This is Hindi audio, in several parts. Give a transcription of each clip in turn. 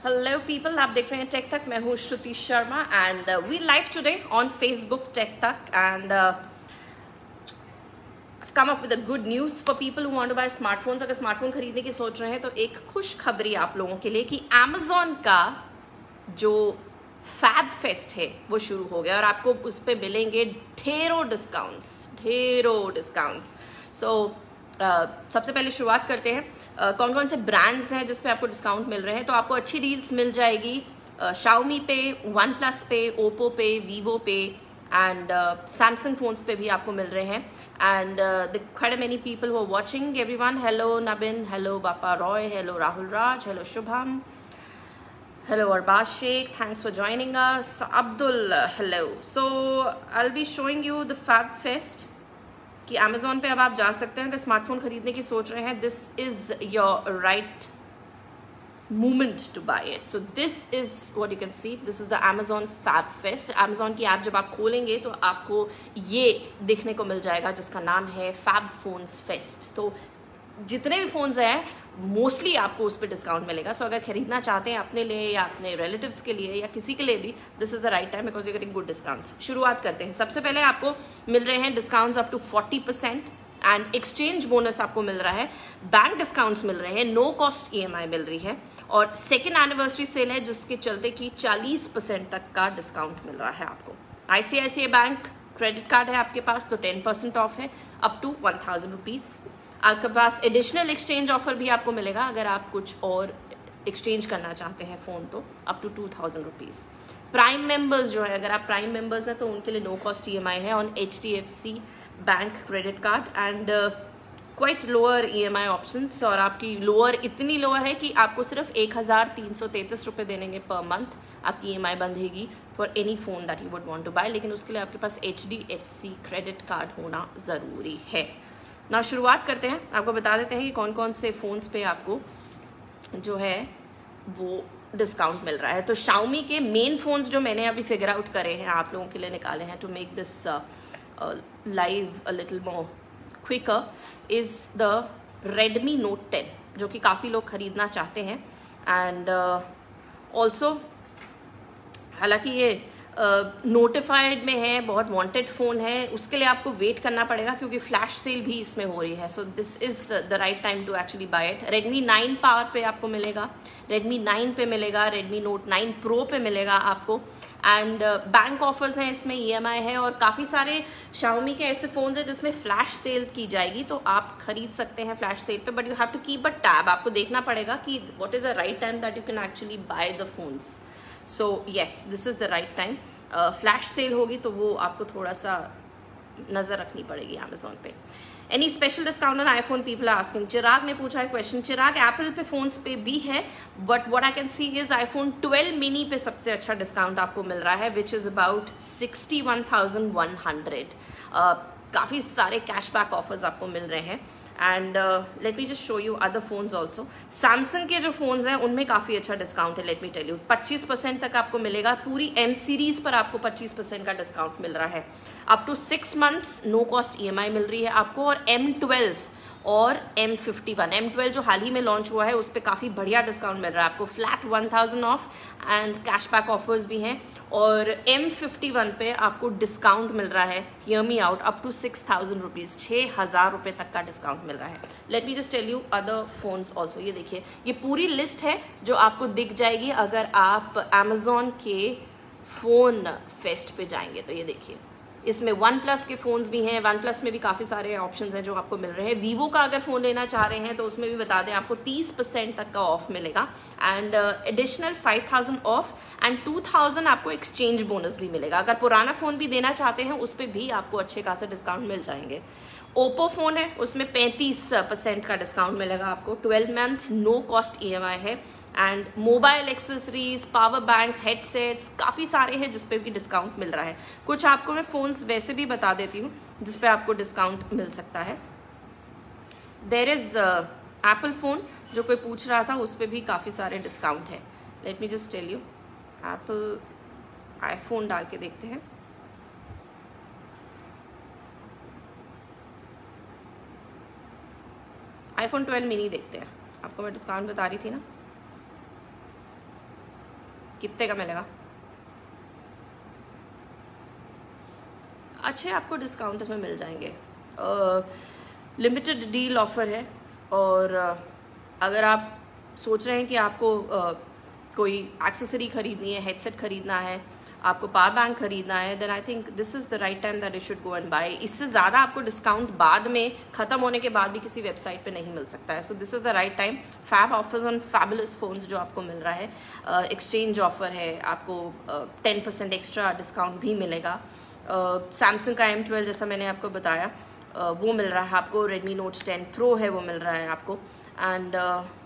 हेलो पीपल, आप देख रहे हैं टेक तक। मैं हूँ Shruti Sharma and we live today on Facebook tech Tak and come up with good news for people who want to buy smartphones. अगर स्मार्टफोन खरीदने की सोच रहे हैं तो एक खुश खबरी आप लोगों के लिए कि अमेजोन का जो फैब फेस्ट है वो शुरू हो गया और आपको उस पर मिलेंगे ढेरों डिस्काउंट्स। सो सबसे पहले शुरुआत करते हैं कौन कौन से ब्रांड्स हैं जिस पे आपको डिस्काउंट मिल रहे हैं। तो आपको अच्छी डील्स मिल जाएगी Xiaomi पे, वन प्लस पे, ओप्पो पे, वीवो पे एंड सैमसंग फोन्स पे भी आपको मिल रहे हैं। And quite many people who are watching, everyone, hello Nabin, hello Bapa Roy, hello Rahul Raj, hello Shubham, hello Arbaz Sheikh, thanks for joining us. Abdul, hello. So I'll be showing you the Fab Fest कि अमेजोन पे अब आप जा सकते हैं अगर स्मार्टफोन खरीदने की सोच रहे हैं। This is your right moment to buy it. So this is what you can see, this is the Amazon Fab Fest. Amazon की ऐप जब आप खोलेंगे तो आपको ये देखने को मिल जाएगा जिसका नाम है फैब फोन्स फेस्ट। तो जितने भी फोन्स हैं मोस्टली आपको उस पर डिस्काउंट मिलेगा। सो अगर खरीदना चाहते हैं अपने लिए या अपने रिलेटिव्स के लिए या किसी के लिए भी, this is the right time because you getting good discounts. शुरुआत करते हैं। सबसे पहले आपको मिल रहे हैं discounts up to 40% and exchange bonus आपको मिल रहा है, बैंक डिस्काउंट्स मिल रहे हैं, नो कॉस्ट EMI मिल रही है और सेकेंड एनिवर्सरी सेल है जिसके चलते कि 40% तक का डिस्काउंट मिल रहा है आपको। ICICI बैंक क्रेडिट कार्ड है आपके पास तो 10% ऑफ है अप टू 1000 रुपीज़। आपके पास एडिशनल एक्सचेंज ऑफर भी आपको मिलेगा अगर आप कुछ और एक्सचेंज करना चाहते हैं फ़ोन तो up to 2000 rupees. Prime members जो है, अगर आप प्राइम मेंबर्स हैं तो उनके लिए नो कॉस्ट EMI है on HDFC bank credit card and quite lower EMI options. और आपकी लोअर इतनी लोअर है कि आपको सिर्फ 1333 रुपये देने पर मंथ आपकी EMI बंधेगी for any phone that you would want to buy, लेकिन उसके लिए आपके पास HDFC क्रेडिट कार्ड होना ज़रूरी है ना। शुरुआत करते हैं, आपको बता देते हैं कि कौन कौन से फ़ोन्स पे आपको जो है वो डिस्काउंट मिल रहा है। तो Xiaomi के मेन फ़ोन्स जो मैंने अभी फिगर आउट करे हैं आप लोगों के लिए निकाले हैं to make this live a little more quicker is the Redmi Note 10 जो कि काफ़ी लोग खरीदना चाहते हैं एंड ऑल्सो हालांकि ये नोटिफाइड में है, बहुत वांटेड फ़ोन है, उसके लिए आपको वेट करना पड़ेगा क्योंकि फ्लैश सेल भी इसमें हो रही है। So this is the right time to actually buy it. Redmi 9 power पे आपको मिलेगा, Redmi 9 पे मिलेगा, Redmi Note 9 Pro पे मिलेगा आपको एंड बैंक ऑफर्स हैं इसमें, EMI है और काफ़ी सारे Xiaomi के ऐसे फ़ोन्स हैं जिसमें फ्लैश सेल की जाएगी तो आप खरीद सकते हैं फ्लैश सेल पे। But you have to keep a tab, आपको देखना पड़ेगा कि what is the right time that you can actually buy the phones. So yes, this is the right time. Flash sale होगी तो वो आपको थोड़ा सा नज़र रखनी पड़ेगी अमेजोन पे। Any special discount on iPhone people are asking. Chirag ने पूछा है क्वेश्चन। चिराग, एप्पल पे फोन्स पे भी है but what I can see is iPhone 12 mini पे सबसे अच्छा डिस्काउंट आपको मिल रहा है विच इज़ अबाउट 61,100। काफ़ी सारे कैशबैक ऑफर्स आपको मिल रहे हैं and let me just show you other phones also. Samsung के जो फोन्स हैं उनमें काफ़ी अच्छा डिस्काउंट है। लेट मी टेल यू 25% तक आपको मिलेगा। पूरी M सीरीज पर आपको 25% का डिस्काउंट मिल रहा है। Up to 6 months no cost EMI मिल रही है आपको और M12 और M51, M12 जो हाल ही में लॉन्च हुआ है उस पर काफ़ी बढ़िया डिस्काउंट मिल रहा है आपको, flat 1000 off and cashback offers भी हैं और M51 पे आपको डिस्काउंट मिल रहा है, hear me out, up to 6000 rupees, 6000 रुपये तक का डिस्काउंट मिल रहा है। Let me just tell you other phones also. ये देखिए, ये पूरी लिस्ट है जो आपको दिख जाएगी अगर आप अमेजोन के फ़ोन फेस्ट पे जाएंगे। तो ये देखिए, इसमें वन प्लस के फ़ोन्स भी हैं, वन प्लस में भी काफ़ी सारे ऑप्शंस हैं जो आपको मिल रहे हैं। वीवो का अगर फ़ोन लेना चाह रहे हैं तो उसमें भी बता दें आपको 30% तक का ऑफ मिलेगा एंड एडिशनल 5000 ऑफ एंड 2000 आपको एक्सचेंज बोनस भी मिलेगा। अगर पुराना फ़ोन भी देना चाहते हैं उस पर भी आपको अच्छे खासे डिस्काउंट मिल जाएंगे। ओप्पो फ़ोन है उसमें 35% का डिस्काउंट मिलेगा आपको, 12 मंथ्स नो कॉस्ट EMI है and mobile accessories, power banks, headsets काफ़ी सारे हैं जिस पे भी डिस्काउंट मिल रहा है। कुछ आपको मैं फ़ोन्स वैसे भी बता देती हूँ जिस पे आपको डिस्काउंट मिल सकता है। देयर इज़ एप्पल फ़ोन जो कोई पूछ रहा था उस पर भी काफ़ी सारे डिस्काउंट है। Let me just tell you, Apple iPhone डाल के देखते हैं। आईफोन 12 मिनी देखते हैं, आपको मैं डिस्काउंट बता रही थी ना। कितने का मिलेगा? अच्छे आपको डिस्काउंट इसमें मिल जाएंगे। लिमिटेड डील ऑफर है, और अगर आप सोच रहे हैं कि आपको कोई एक्सेसरी खरीदनी है, हेडसेट खरीदना है, आपको पावर बैंक खरीदना है, then I think this is the right time that you should go and buy. इससे ज़्यादा आपको डिस्काउंट बाद में ख़त्म होने के बाद भी किसी वेबसाइट पे नहीं मिल सकता है। So this is the right time. Fab offers on fabulous phones जो आपको मिल रहा है, एक्सचेंज ऑफर है, आपको 10% एक्स्ट्रा डिस्काउंट भी मिलेगा। सैमसंग का M12 जैसा मैंने आपको बताया वो मिल रहा है आपको। रेडमी नोट 10 प्रो है वो मिल रहा है आपको, and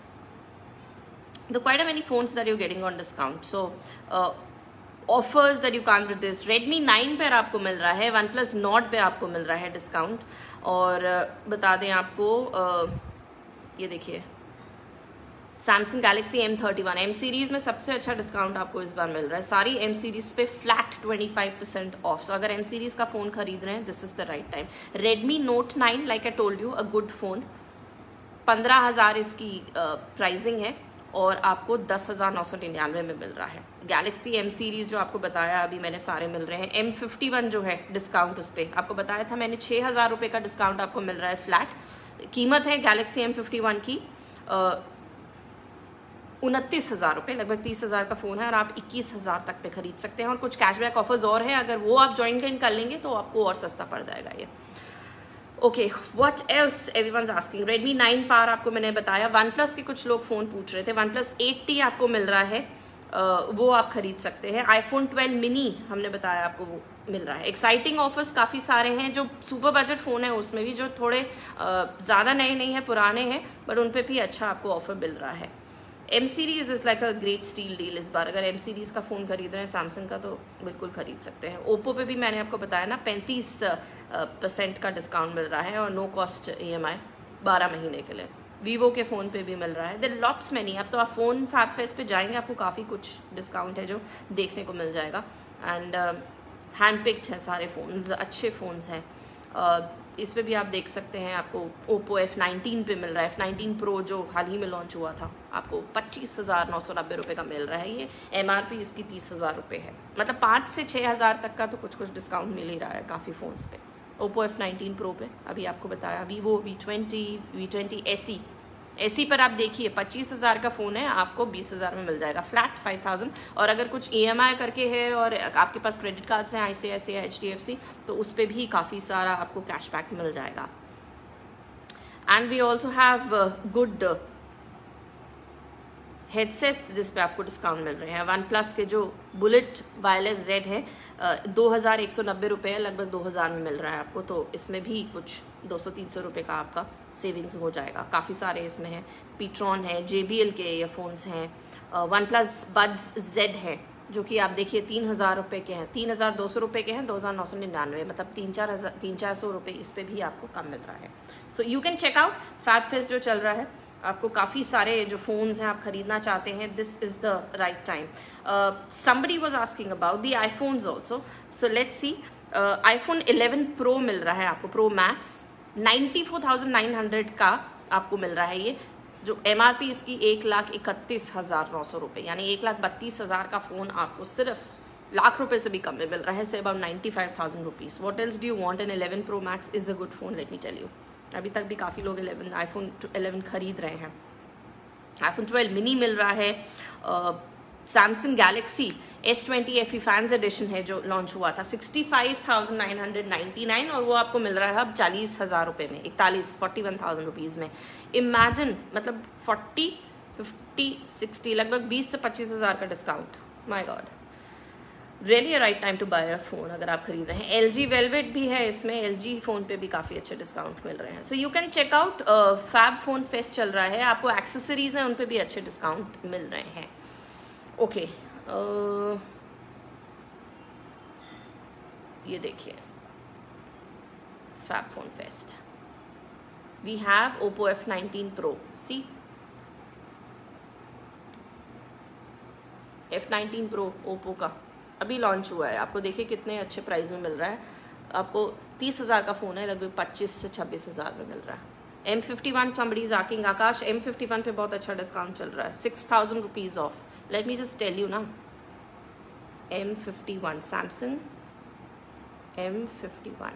the quite a many phones that you're getting on discount. So offers that you can't resist. Redmi 9 पर आपको मिल रहा है, OnePlus Nord पे आपको मिल रहा है डिस्काउंट। और बता दें आपको ये देखिए Samsung Galaxy M31 M series में सबसे अच्छा डिस्काउंट आपको इस बार मिल रहा है। सारी M सीरीज़ पे फ्लैट 25% ऑफ। सो अगर M सीरीज़ का फ़ोन खरीद रहे हैं, this is the right time. Redmi Note 9 like I told you, a good phone, 15,000 इसकी प्राइसिंग है, और आपको 10,999 में मिल रहा है। गैलेक्सी M सीरीज़ जो आपको बताया अभी मैंने सारे मिल रहे हैं। M51 जो है डिस्काउंट उस पर आपको बताया था मैंने, 6,000 रुपये का डिस्काउंट आपको मिल रहा है फ्लैट। कीमत है गैलेक्सी M51 की 29,000 रुपये, लगभग 30,000 का फ़ोन है, और आप 21,000 तक पे खरीद सकते हैं। और कुछ कैशबैक ऑफर्स और हैं, अगर वो आप ज्वाइन कर लेंगे तो आपको और सस्ता पड़ जाएगा ये। Okay, what else everyone's asking. Redmi 9 पार आपको मैंने बताया। OnePlus के कुछ लोग फ़ोन पूछ रहे थे, OnePlus 8T आपको मिल रहा है, वो आप खरीद सकते हैं। iPhone 12 mini हमने बताया आपको वो मिल रहा है। एक्साइटिंग ऑफर्स काफ़ी सारे हैं। जो सुपर बजट फ़ोन है उसमें भी, जो थोड़े ज़्यादा नए नहीं हैं, पुराने हैं, बट उन पर भी अच्छा आपको ऑफर मिल रहा है। M series is like a great steal deal इस बार। अगर M सीरीज़ का फ़ोन खरीद रहे हैं सैमसंग का, तो बिल्कुल खरीद सकते हैं। ओप्पो पे भी मैंने आपको बताया ना, 35% का डिस्काउंट मिल रहा है, और नो कॉस्ट EMI 12 महीने के लिए। वीवो के फ़ोन पे भी मिल रहा है। There lots many. अब तो आप फ़ोन फैब फेस्ट पे जाएंगे, आपको काफ़ी कुछ डिस्काउंट है जो देखने को मिल जाएगा। एंड हैंड पिक्ड है सारे फ़ोन्स, अच्छे फ़ोन्स हैं। इस पे भी आप देख सकते हैं, आपको ओप्पो F19 पे मिल रहा है। F19 प्रो जो हाल ही में लॉन्च हुआ था, आपको 25,990 रुपये का मिल रहा है। ये MRP इसकी 30,000 रुपये है, मतलब 5 से 6,000 तक का तो कुछ डिस्काउंट मिल ही रहा है काफ़ी फ़ोन्स पे। ओप्पो F19 प्रो पे अभी आपको बताया। वीवो V20 SE पर आप देखिए 25,000 का फ़ोन है, आपको 20,000 में मिल जाएगा फ्लैट 5,000। और अगर कुछ EMI करके है और आपके पास क्रेडिट कार्ड्स हैं ICICI HDFC, तो उस पर भी काफ़ी सारा आपको कैशबैक मिल जाएगा। And we also have good headsets जिस पे आपको डिस्काउंट मिल रहे हैं। OnePlus के जो बुलेट वायरलेस Z है 2,190 रुपये है, लगभग 2,000 में मिल रहा है आपको। तो इसमें भी कुछ 200-300 रुपये का आपका सेविंग्स हो जाएगा। काफ़ी सारे इसमें हैं, Pitron है, JBL के ईयरफोन्स हैं, OnePlus Buds Z है जो कि आप देखिए 3,000 रुपये के हैं, 3,200 रुपये के हैं, 2,999, मतलब 300-400 रुपये इस पर भी आपको कम मिल रहा है। So you can check out fab fest जो चल रहा है। आपको काफ़ी सारे जो फ़ोन्स हैं आप ख़रीदना चाहते हैं, this is the right time. Somebody was asking about the iPhones also, so let's see. iPhone 11 Pro मिल रहा है आपको, Pro Max 94,900 का आपको मिल रहा है। ये जो MRP इसकी 1,31,900 रुपये, यानी 1,32,000 का फ़ोन आपको सिर्फ लाख रुपए से भी कम में मिल रहा है, say about 95,000 rupees. What else do you want? An 11 Pro Max is a good phone, let me tell you. अभी तक भी काफ़ी लोग iPhone 11 खरीद रहे हैं। iPhone 12 mini मिल रहा है। Samsung Galaxy S20 FE fans edition है जो लॉन्च हुआ था, 65,999, और वो आपको मिल रहा है अब 40,000 रुपये में, 41,000 रुपीज़ में। इमेजिन, मतलब 40, 50, 60, लगभग 20 से 25,000 का discount. My god, really a right time to buy a phone अगर आप खरीद रहे हैं। LG Velvet भी है इसमें, LG फ़ोन पे भी काफ़ी अच्छे डिस्काउंट मिल रहे हैं। So you can check out. Fab phone fest चल रहा है, आपको एक्सेसरीज हैं उन पे भी अच्छे डिस्काउंट मिल रहे हैं। ओके, ये देखिए fab phone fest, we have Oppo F19 Pro। See F19 Pro Oppo का अभी लॉन्च हुआ है, आपको देखिए कितने अच्छे प्राइस में मिल रहा है। आपको 30,000 का फ़ोन है, लगभग 25 से 26,000 में मिल रहा है। M51 somebody is asking, Akash M51 पे बहुत अच्छा डिस्काउंट चल रहा है, 6,000 rupees off. Let me just tell you ना, M51 Samsung M51,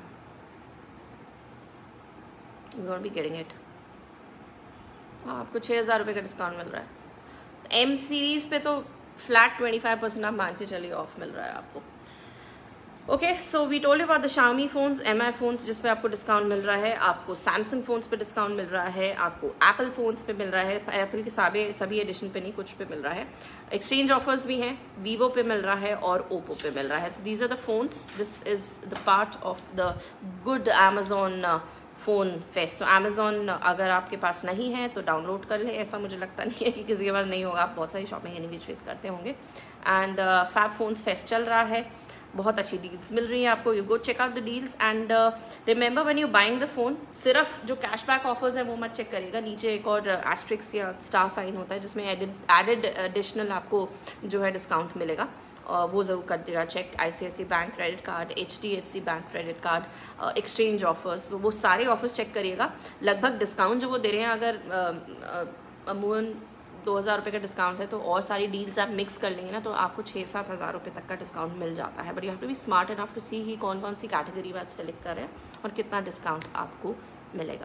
you got be getting it. आपको 6,000 रुपये का डिस्काउंट मिल रहा है। M सीरीज पे तो फ्लैट 25% आप मान के चलिए ऑफ मिल रहा है आपको। Okay, so we told you about the Xiaomi phones, MI phones जिस पे आपको डिस्काउंट मिल रहा है, आपको Samsung फोन्स पे डिस्काउंट मिल रहा है, आपको एप्पल फोन्स पे मिल रहा है, एप्पल के सभी एडिशन पे नहीं, कुछ पे मिल रहा है। एक्सचेंज ऑफर्स भी हैं, वीवो पे मिल रहा है और ओप्पो पे मिल रहा है। तो these are the phones, this is the part of the good Amazon phone fest. तो अमेजोन अगर आपके पास नहीं है तो डाउनलोड कर लें, ऐसा मुझे लगता नहीं है कि किसी के पास नहीं होगा, आप बहुत सारी शॉपिंग एनीवेज फेस करते होंगे। एंड फैब फोन्स फेस्ट चल रहा है, बहुत अच्छी डील्स मिल रही है आपको, you go check out the deals. And remember when you buying the phone, सिर्फ जो कैशबैक ऑफर्स हैं वो मत चेक करिएगा, नीचे एक और एस्ट्रिक्स या स्टार साइन होता है जिसमें एडेड एडिशनल आपको जो है डिस्काउंट मिलेगा, वो ज़रूर कर देगा check. ICICI bank credit card, HDFC bank credit card, exchange offers, वो सारे ऑफर्स चेक करिएगा। लगभग डिस्काउंट जो वो दे रहे हैं, अगर अमूमन 2,000 रुपये का डिस्काउंट है तो और सारी डील्स आप मिक्स कर लेंगे ना तो आपको 6-7 हज़ार रुपये तक का डिस्काउंट मिल जाता है। But you have to be smart enough to see ही कौन कौन सी कैटेगरी में आप सेलेक्ट कर रहे हैं और कितना डिस्काउंट आपको मिलेगा।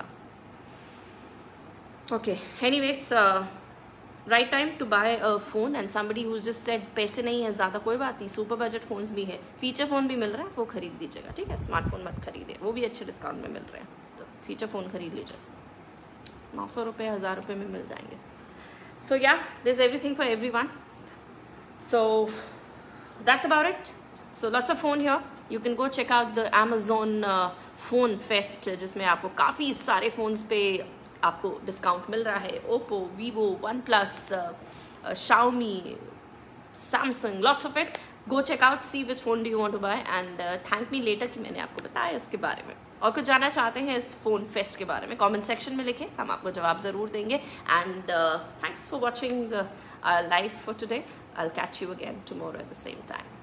Okay, anyways, right time to buy a phone and somebody who's just said पैसे नहीं है ज़्यादा, कोई बात नहीं, सुपर बजट फोन्स भी है, फीचर फ़ोन भी मिल रहा है, वो खरीद लीजिएगा, ठीक है। स्मार्टफोन मत खरीदे, वो भी अच्छे डिस्काउंट में मिल रहे हैं, तो फीचर फ़ोन खरीद लीजिए, 900 रुपये 1,000 रुपये में मिल जाएंगे। So yeah, there's everything for everyone. So that's about it. So lots of phone here. You can go check out the Amazon phone fest, जिसमें आपको काफ़ी सारे phones पे आपको डिस्काउंट मिल रहा है। Oppo, Vivo, OnePlus, Xiaomi, Samsung, lots of it. Go check out, see which phone do you want to buy and thank me later कि मैंने आपको बताया इसके बारे में। और कुछ जानना चाहते हैं इस फोन फेस्ट के बारे में, कमेंट सेक्शन में लिखें, हम आपको जवाब ज़रूर देंगे। And thanks for watching live for today. I will catch you again tomorrow at the same time.